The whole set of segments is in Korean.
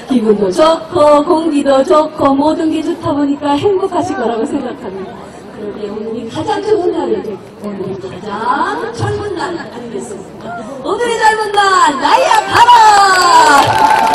기분도 좋고 공기도 좋고 모든 게 좋다 보니까 행복하실 거라고 생각합니다. 그런데 오늘이 가장 좋은 날이죠. 오늘이 가장 젊은 날 아니겠습니까? 오늘이 젊은 날 나야 가라!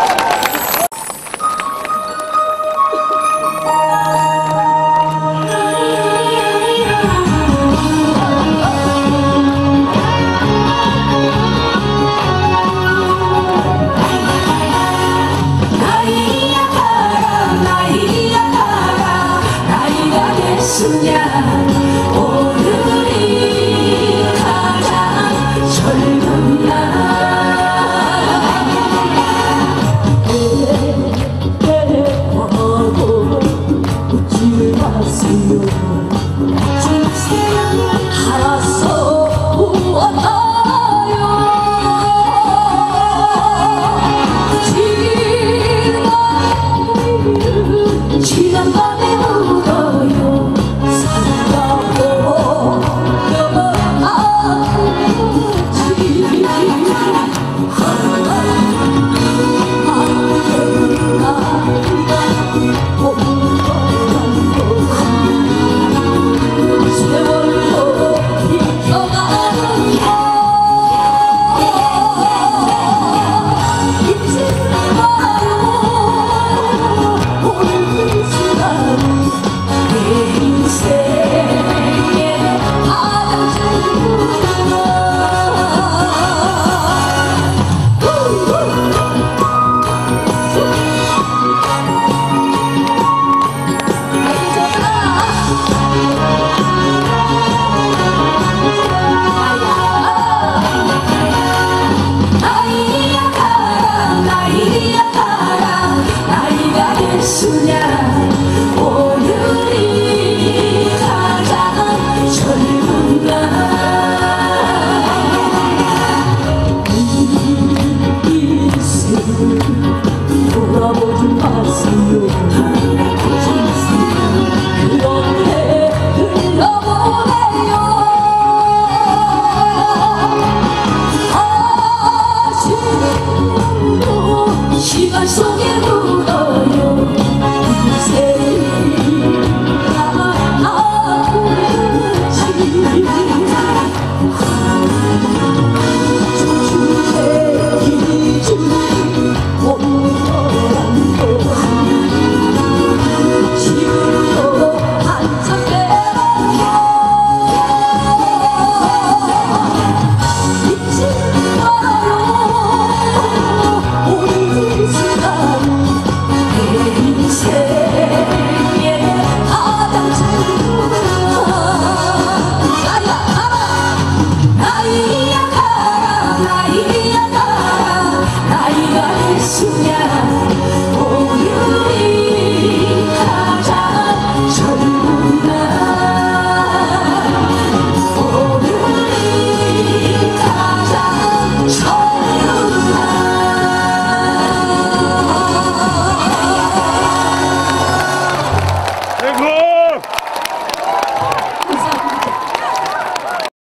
오늘이 가장 젊은 하고 웃지 마세요. 알아서 웃어요. 지난 밤에 울어요. 나이야 가라 나이야